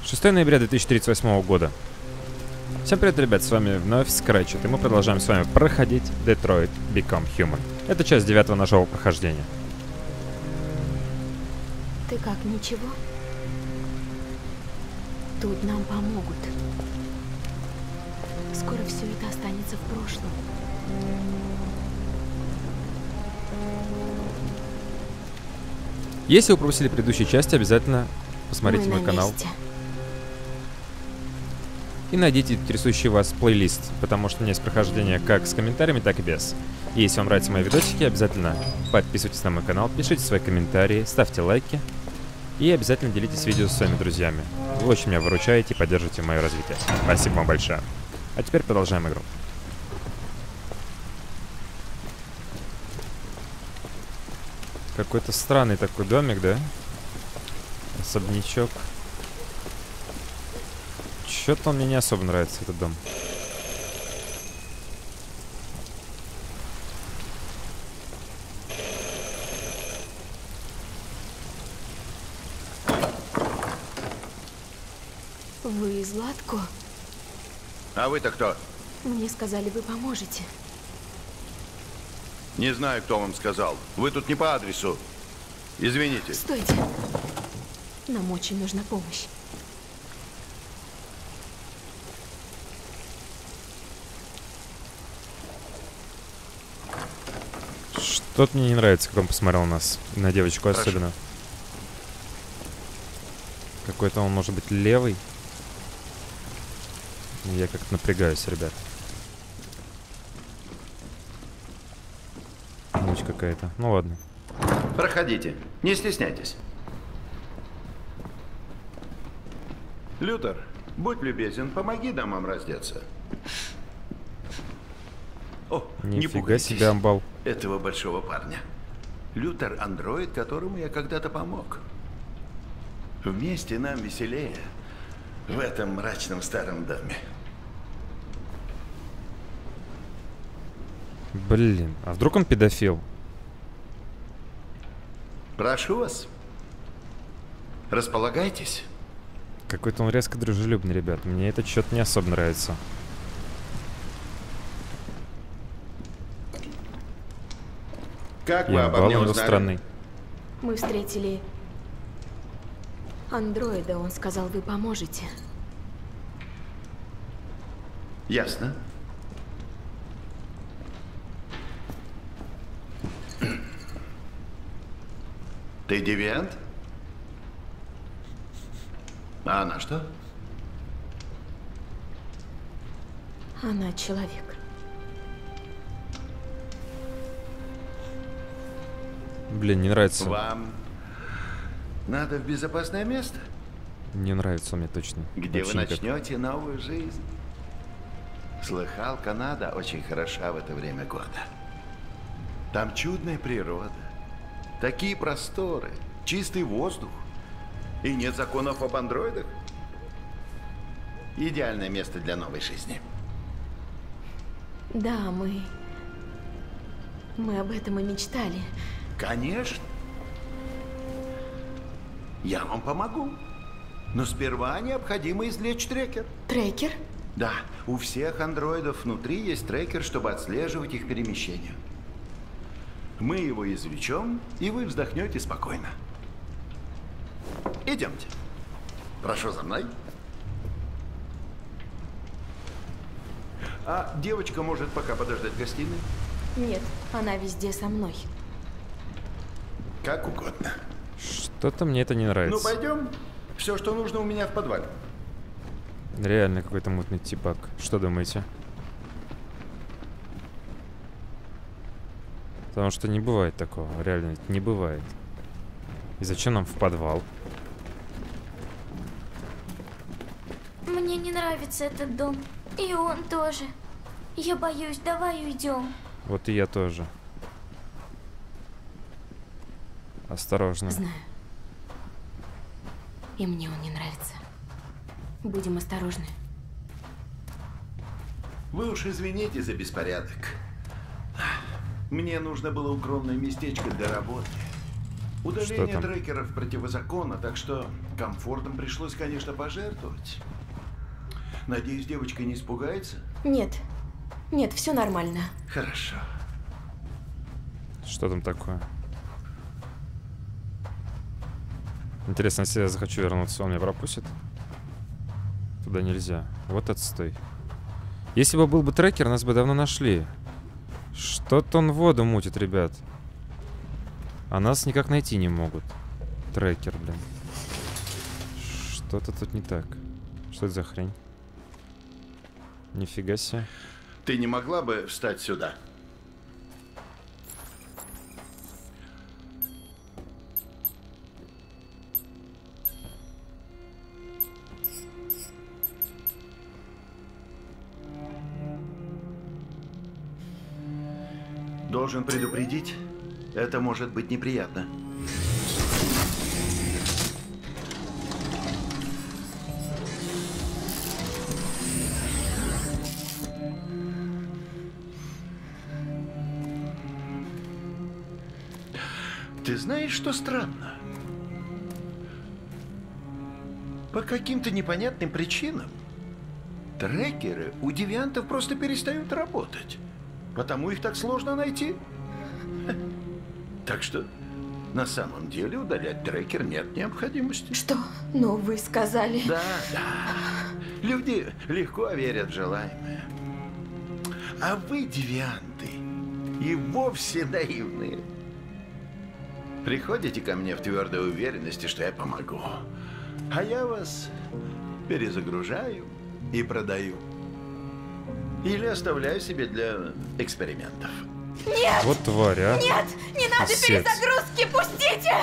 6 ноября 2038 года. Всем привет, ребят, с вами вновь Scratchet, и мы продолжаем с вами проходить Detroit Become Human. Это часть 9 нашего прохождения. Ты как, ничего? Тут нам помогут. Скоро все это останется в прошлом. Если вы пропустили предыдущие части, обязательно посмотрите мой канал. И найдите интересующий вас плейлист, потому что у меня есть прохождение как с комментариями, так и без. И если вам нравятся мои видосики, обязательно подписывайтесь на мой канал, пишите свои комментарии, ставьте лайки. И обязательно делитесь видео с своими друзьями. Вы очень меня выручаете и поддерживаете мое развитие. Спасибо вам большое. А теперь продолжаем игру. Какой-то странный такой домик, да? Особнячок. Чё-то он мне не особо нравится, этот дом. Вы из Латко? А вы-то кто? Мне сказали, вы поможете. Не знаю, кто вам сказал. Вы тут не по адресу. Извините. Стойте. Нам очень нужна помощь. Что-то мне не нравится, как он посмотрел на нас. На девочку особенно. Какой-то он может быть левый. Я как-то напрягаюсь, ребят. Ночь какая-то. Ну ладно. Проходите. Не стесняйтесь. Лютер, будь любезен, помоги дамам раздеться. О, не Нифига пугайтесь себе, амбал. этого большого парня. Лютер — андроид, которому я когда-то помог. Вместе нам веселее в этом мрачном старом доме. Блин, а вдруг он педофил? Прошу вас. Располагайтесь. Какой-то он резко дружелюбный, ребят. Мне это что-то не особо нравится. Как И вы обо амбал мне у него узнали? странный. Мы встретили андроида. Он сказал, вы поможете. Ясно. Ты девиант? А она что? Она человек. Блин, не нравится. Вам надо в безопасное место, Не нравится он мне точно. где вы Вообще никак. начнете новую жизнь. Слыхал, Канада очень хороша в это время года. Там чудная природа, такие просторы, чистый воздух и нет законов об андроидах. Идеальное место для новой жизни. Да, мы об этом и мечтали. Конечно. Я вам помогу. Но сперва необходимо извлечь трекер. Трекер? Да, у всех андроидов внутри есть трекер, чтобы отслеживать их перемещения. Мы его извлечем, и вы вздохнете спокойно. Идемте. Прошу за мной. А девочка может пока подождать в гостиной? Нет, она везде со мной. Как угодно. Что-то мне это не Ну, нравится. пойдем. Все, что нужно, у меня в подвале. Реально какой-то мутный типак. Что думаете? Потому что не бывает такого. Реально, это не бывает. И зачем нам в подвал? Мне не нравится этот дом. И он тоже. Я боюсь, давай уйдем. Вот и я тоже. Осторожно. Знаю. И мне он не нравится. Будем осторожны. Вы уж извините за беспорядок. Мне нужно было укромное местечко для работы. Удаление трекеров противозаконно, так что комфортом пришлось, конечно, пожертвовать. Надеюсь, девочка не испугается? Нет. Нет, все нормально. Хорошо. Что там такое? Интересно, если я захочу вернуться, он меня пропустит? Туда нельзя. Вот отстой. Если бы был бы трекер, нас бы давно нашли. Что-то он воду мутит, ребят. А нас никак найти не могут. Трекер, блин. Что-то тут не так. Что это за хрень? Нифига себе. Ты не могла бы встать сюда? Должен предупредить, это может быть неприятно. Ты знаешь, что странно? По каким-то непонятным причинам трекеры у девиантов просто перестают работать. Потому их так сложно найти. Так что, на самом деле, удалять трекер нет необходимости. Что? Ну, вы сказали. Да. Люди легко верят в желаемое. А вы, девианты, и вовсе наивные. Приходите ко мне в твердой уверенности, что я помогу. А я вас перезагружаю и продаю. Или оставляю себе для экспериментов. Нет! Вот тварь, а. Нет! Не надо Писец. перезагрузки! Пустите!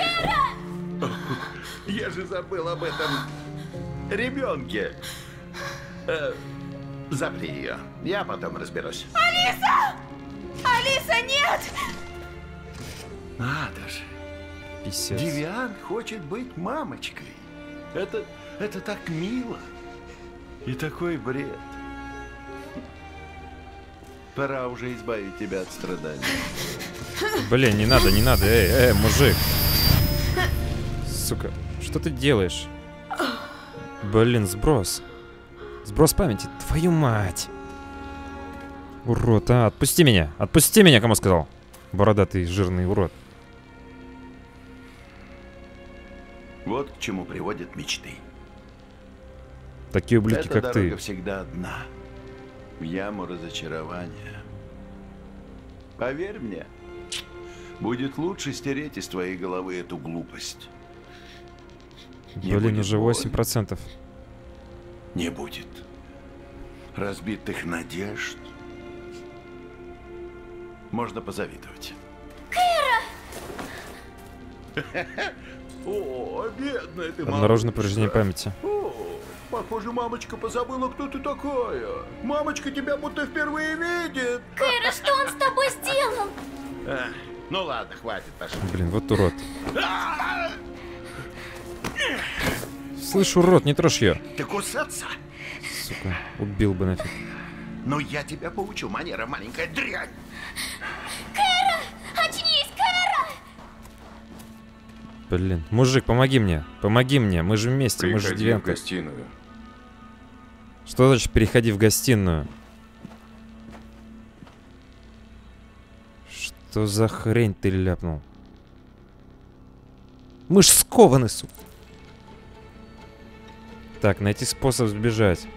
Я же забыл об этом ребенке. Запри ее. Я потом разберусь. Алиса! Алиса, нет! Надо же. Писец. Девиант хочет быть мамочкой. Это так мило. И такой бред. Пора уже избавить тебя от страданий. Блин, не надо, не надо. Эй, мужик. Сука, что ты делаешь? Блин, сброс. Сброс памяти, твою мать. Урод, а, отпусти меня. Отпусти меня, кому сказал. Бородатый, жирный урод. Вот к чему приводят мечты. Такие ублюдки, Эта как дорога ты. всегда одна. В яму разочарования. Поверь мне, будет лучше стереть из твоей головы эту глупость. Не Блин, будет уже боли. 8%. Не будет разбитых надежд. Можно позавидовать. О, бедная ты, Обнаружено малышка. повреждение памяти. О, похоже, мамочка позабыла, кто ты такая. Мамочка тебя будто впервые видит. Кэра, что он с тобой сделал? Ну ладно, хватит, пошли. Блин, вот урод. Слышь, урод, не трожь ее. Ты кусаться? Сука, убил бы нафиг. Ну я тебя поучу, манера, маленькая дрянь. Очнись, Кэра! Блин, мужик, помоги мне. Помоги мне, мы же вместе, мы же Приходи в девянка. гостиную. Что значит переходи в гостиную? Что за хрень ты ляпнул? Мы ж скованы, сука. Так, найти способ сбежать.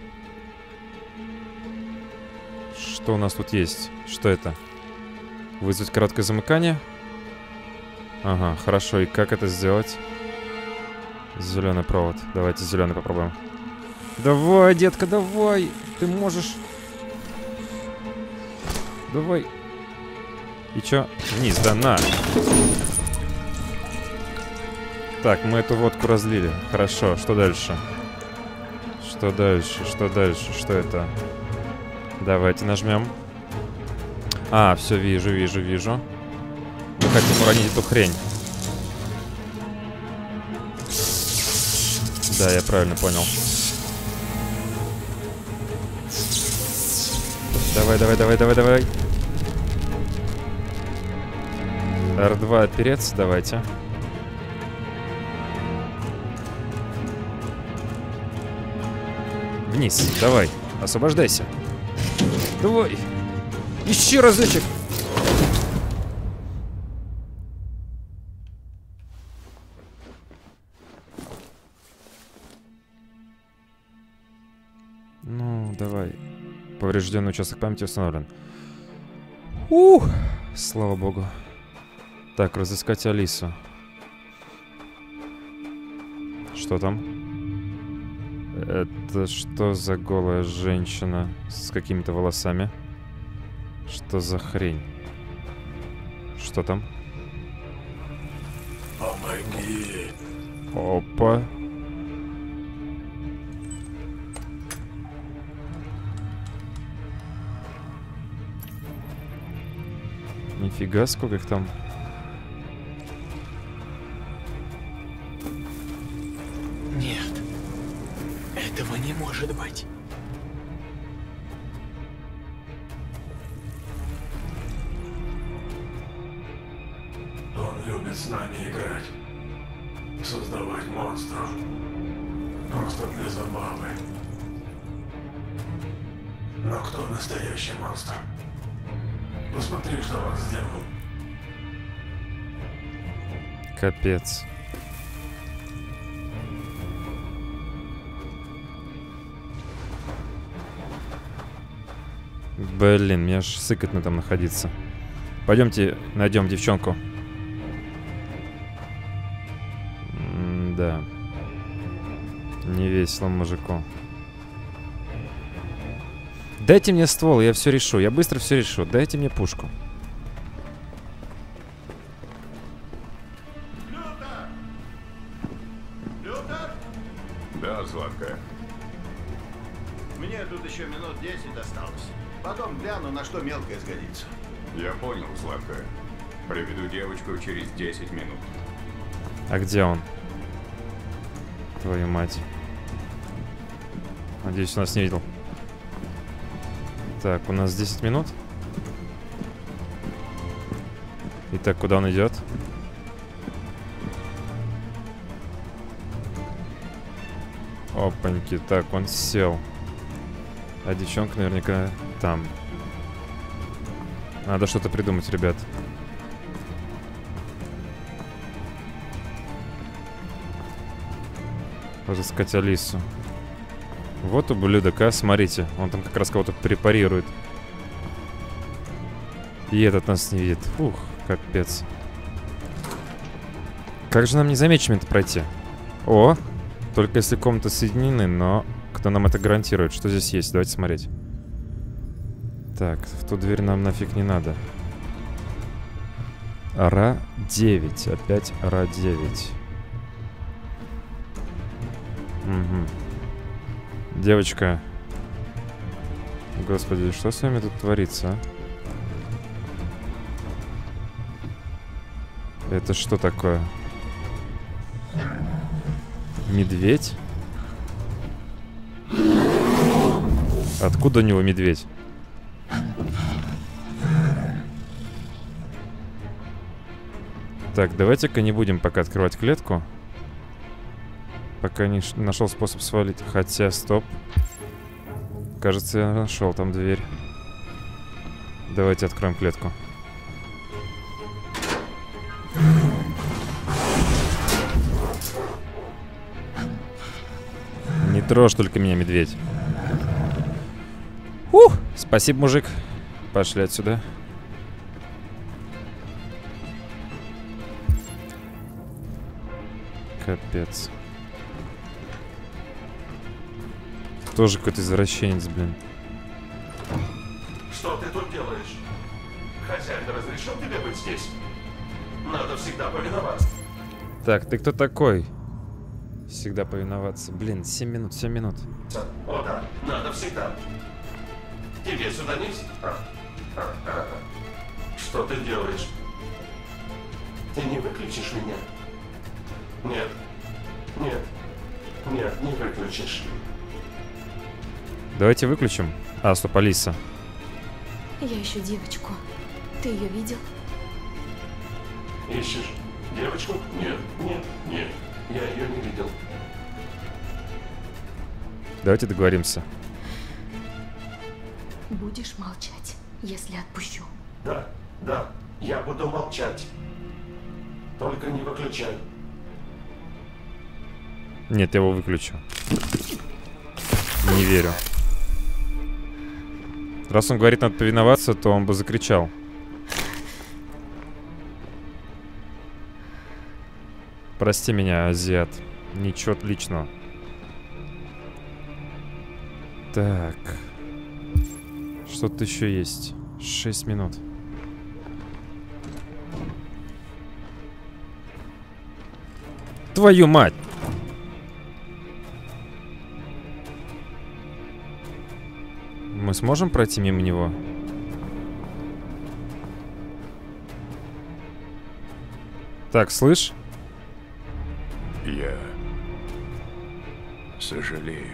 Что у нас тут есть? Что это? Вызвать короткое замыкание? Ага, хорошо. И как это сделать? Зеленый провод. Давайте зеленый попробуем. Давай, детка, давай. Ты можешь. Давай. И чё? Вниз, да, на. Так, мы эту водку разлили. Хорошо, что дальше? Что дальше? Что дальше? Что это? Давайте нажмем. А, все, вижу, вижу, вижу. Мы хотим уронить эту хрень. Да, я правильно понял. Давай, давай, давай, давай, давай. R2 опереться, давайте. Вниз, давай, освобождайся. Давай. Еще разочек. Ну, давай. Поврежденный участок памяти установлен. Слава богу. Так, разыскать Алису. Что там? Это что за голая женщина с какими-то волосами? Что за хрень? Что там? Помоги. Опа. Нифига, сколько их там. Нет. Этого не может быть. Он любит с нами играть. Создавать монстров. Просто для забавы. Но кто настоящий монстр? Посмотри, что он сделал. Капец. Блин, мне аж сыкотно там находиться. Пойдемте найдем девчонку. Да. Не весело мужику. Дайте мне ствол, я все решу. Я быстро все решу. Дайте мне пушку. Лютер? Да, сладкая. Мне тут еще минут 10 осталось. Потом гляну, на что мелкое сгодится. Я понял, сладкая. Приведу девочку через 10 минут. А где он? Твою мать. Надеюсь, он нас не видел. Так, у нас 10 минут. Итак, куда он идет? Опаньки. Так, он сел. А девчонка наверняка там. Надо что-то придумать, ребят. Разыскать Алису. Вот ублюдок, а, смотрите. Он там как раз кого-то препарирует. И этот нас не видит. Фух, капец. Как же нам незамеченными-то пройти? О, только если комнаты соединены, но кто нам это гарантирует? Что здесь есть? Давайте смотреть. Так, в ту дверь нам нафиг не надо. Ара 9. Опять Ара 9. Угу. Девочка. Господи, что с вами тут творится, а? Это что такое? Медведь? Откуда у него медведь? Так, давайте-ка не будем пока открывать клетку. Пока не нашел способ свалить. Хотя, стоп. Кажется, я нашел там дверь. Давайте откроем клетку. Не трожь только меня, медведь. Спасибо, мужик. Пошли отсюда. Капец. Тоже какой-то извращенец, блин. Что ты тут делаешь? Хозяин разрешил тебе быть здесь? Надо всегда повиноваться. Так, ты кто такой? Всегда повиноваться. Блин, 7 минут, 7 минут. О да, надо всегда. Тебе сюда нельзя. Что ты делаешь? Ты не выключишь меня? Нет. Нет. Нет, не выключишь. Давайте выключим. А, стоп, Алиса. Я ищу девочку. Ты ее видел? Ищешь девочку? Нет, нет, нет. Я ее не видел. Давайте договоримся. Будешь молчать, если отпущу. Да, да, я буду молчать. Только не выключай. Нет, я его выключу. Не верю. Раз он говорит, надо повиноваться, то он бы закричал. Прости меня, азиат. Ничего личного. Так. Что-то еще есть. 6 минут. Твою мать! Мы сможем пройти мимо него? Так, слышь? Я сожалею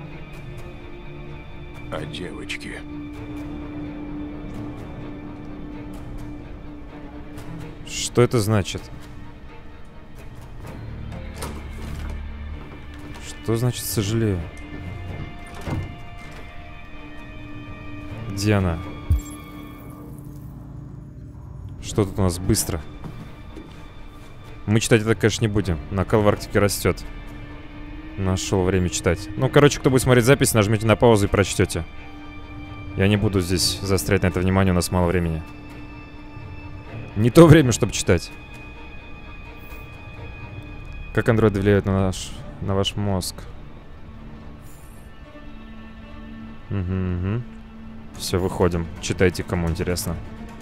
о девочке. Что это значит? Что значит сожалею? Где она? Что тут у нас быстро? Мы читать это, конечно, не будем. Накал в Арктике растет. Нашел время читать. Ну, короче, кто будет смотреть запись, нажмите на паузу и прочтете. Я не буду здесь заострять на это внимание, у нас мало времени. Не то время, чтобы читать. Как андроиды влияют на ваш мозг? Угу. Все, выходим. Читайте, кому интересно.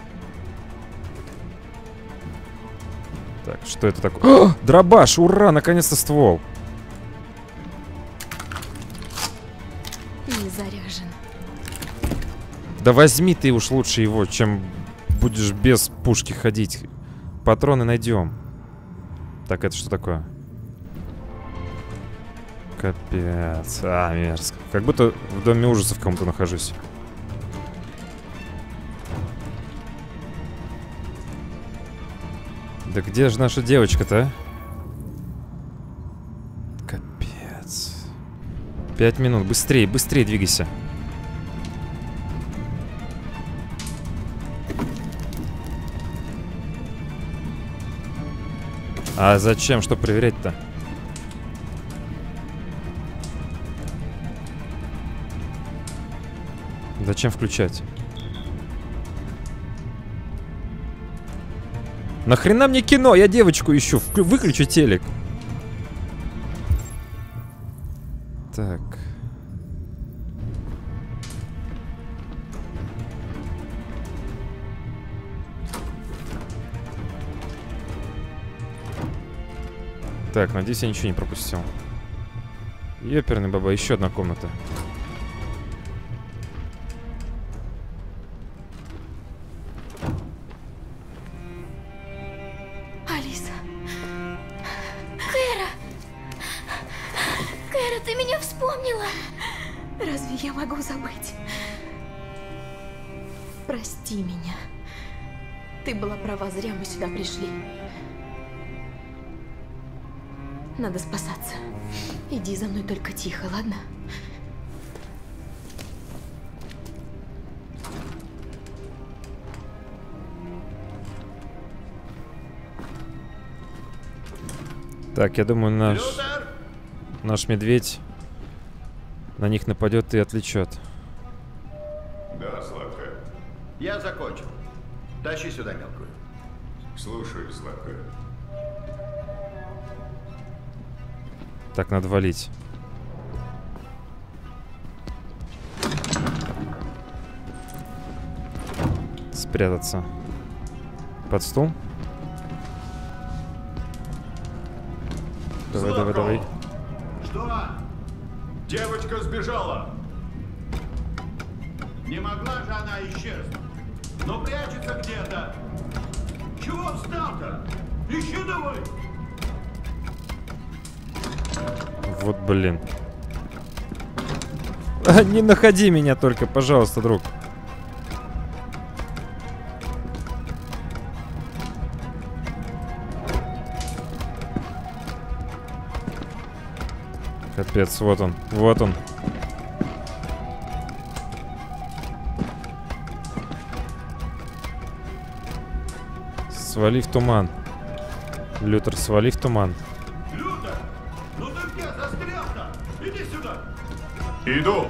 Так, что это такое? О, дробаш! Ура! Наконец-то ствол! Не заряжен. Да возьми ты уж лучше его, чем будешь без пушки ходить. Патроны найдем. Так, это что такое? Капец. А, мерзко. Как будто в доме ужасов в ком-то нахожусь. Да где же наша девочка-то, а? Капец. 5 минут. Быстрее, быстрее двигайся. А зачем? Что проверять-то? Зачем включать? Нахрена мне кино? Я девочку ищу. Выключи телек. Так. Так, надеюсь, я ничего не пропустил. Ёперный баба, еще одна комната. Алиса. Кэра. Кэра, ты меня вспомнила. Разве я могу забыть? Прости меня. Ты была права, зря мы сюда пришли. Надо спасаться. Иди за мной только тихо, ладно? Так, я думаю, наш медведь на них нападет и отвлечет. Да, сладкая. Я закончил. Тащи сюда мелкую. Слушаю, сладкая. Так, надо валить. Спрятаться. Под стул? Давай, давай, давай. Что? Девочка сбежала. Не могла же она исчезнуть. Но прячется где-то. Чего встал-то? Ищи давай. Вот блин. А, не находи меня только, пожалуйста, друг. Капец, вот он, вот он. Свали в туман. Лютер, свали в туман. Лютер! Ну ты где застрял-то? Иди сюда! Иду!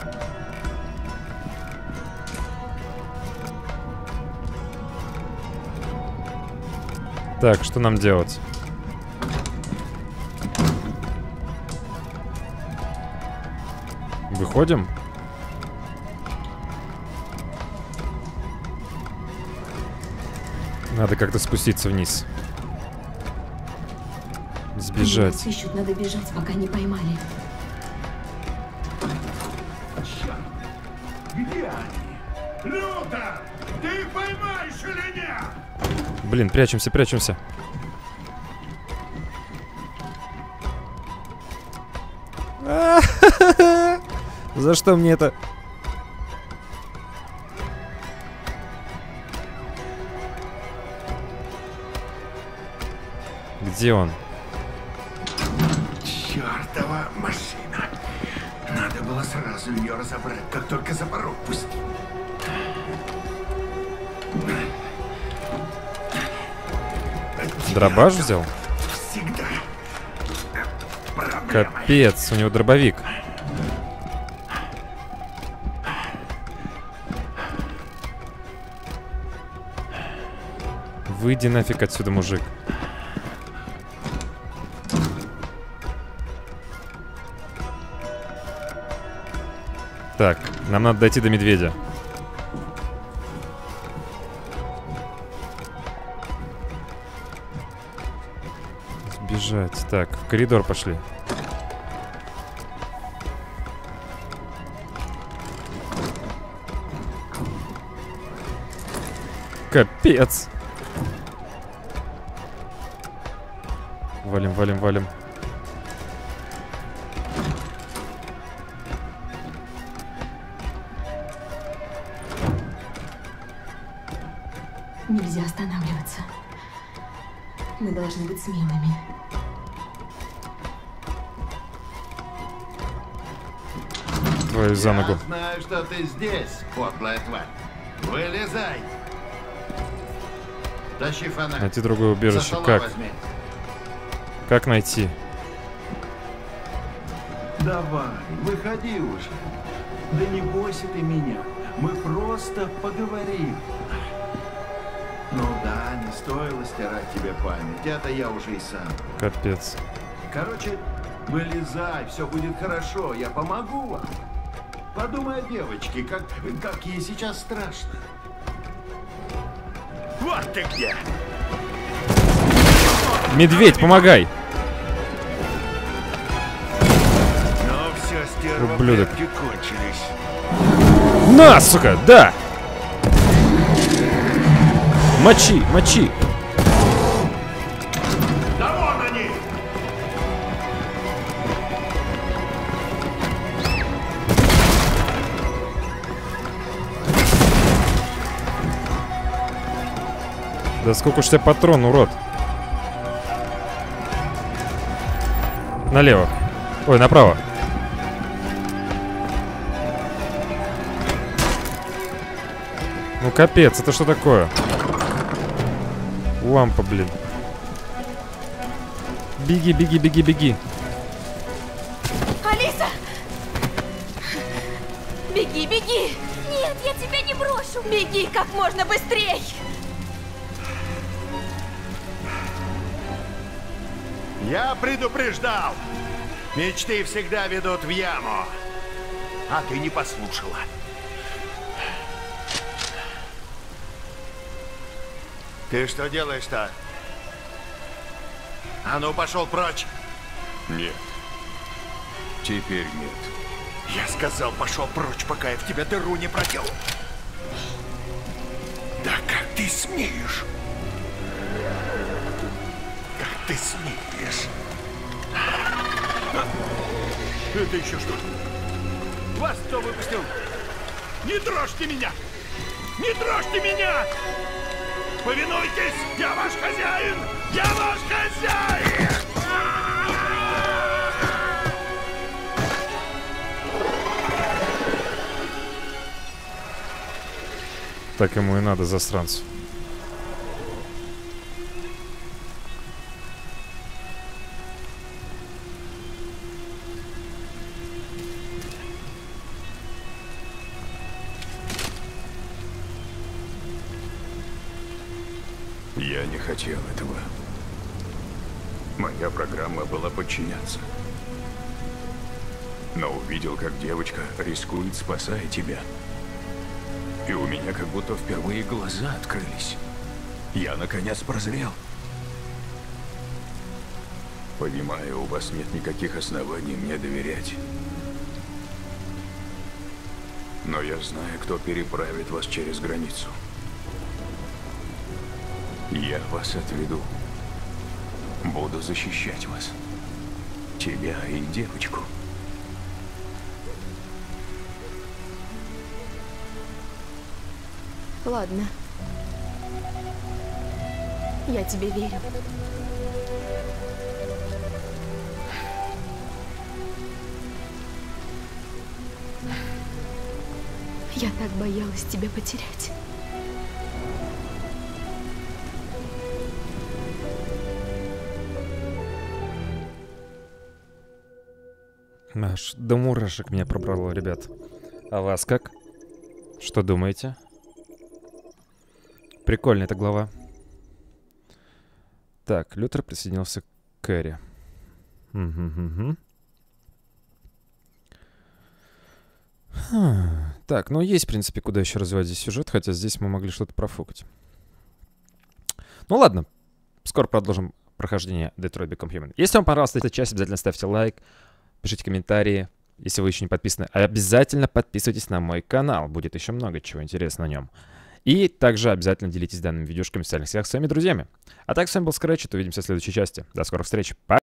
Так, что нам делать? Выходим? Надо как-то спуститься вниз. Сбежать. Нас ищут, надо бежать, пока не поймали. Где они? Лютер! Ты их поймаешь или нет? Блин, прячемся, прячемся. За что мне это? Где он? Чёртова машина. Надо было сразу ее разобрать, как только за порог пустить. Дробаш взял? Всегда. Проблема. Капец, у него дробовик. Выйди нафиг отсюда, мужик. Так, нам надо дойти до медведя. Сбежать. Так, в коридор пошли. Капец. Валим, валим, валим. Нельзя останавливаться. Мы должны быть смелыми. Твою за ногу. Я знаю, что ты здесь, подлая тварь. Вылезай. Тащи фонарь. Найти другое Со убежище. стола Как? возьми. Как найти? Давай, выходи уже. Да не бойся ты меня. Мы просто поговорим. Ну да, не стоило стирать тебе память. Это я уже и сам. Капец. Короче, вылезай, все будет хорошо. Я помогу вам. Подумай о девочке, как ей сейчас страшно. Вот ты где! Медведь, помогай! Ну все, стерва, Ублюдок. прятки кончились. На, сука, да! Мочи, мочи! Да вон они! Да сколько ж у тебя патрон, урод? Налево. Ой, направо. Ну капец, это что такое? Лампа, блин. Беги, беги, беги, беги. Алиса! Беги, беги! Нет, я тебя не брошу! Беги как можно быстрей! Я предупреждал. Мечты всегда ведут в яму. А ты не послушала. Ты что делаешь-то? А ну, пошел прочь. Нет. Теперь нет. Я сказал, пошел прочь, пока я в тебя дыру не проделал. Да как ты смеешь? Как ты смеешь? Это еще что? Вас кто выпустил? Не трожьте меня! Не трожьте меня! Повинуйтесь! Я ваш хозяин! Я ваш хозяин! Так ему и надо, засранцу. Я не хотел этого. Моя программа была подчиняться. Но увидел, как девочка рискует, спасая тебя. И у меня как будто впервые глаза открылись. Я наконец прозрел. Понимаю, у вас нет никаких оснований мне доверять. Но я знаю, кто переправит вас через границу. Я вас отведу. Буду защищать вас. Тебя и девочку. Ладно. Я тебе верю. Я так боялась тебя потерять. Аж до мурашек меня пробрало, ребят. А вас как? Что думаете? Прикольная эта глава. Так, Лютер присоединился к Кэрри. Так, ну есть, в принципе, куда еще развивать здесь сюжет, хотя здесь мы могли что-то профукать. Ну ладно, скоро продолжим прохождение Detroit Become Human. Если вам понравилась эта часть, обязательно ставьте лайк, пишите комментарии. Если вы еще не подписаны, обязательно подписывайтесь на мой канал. Будет еще много чего интересного на нем. И также обязательно делитесь данными видюшками в социальных сетях с своими друзьями. А так, с вами был Scratchet. Увидимся в следующей части. До скорых встреч. Пока!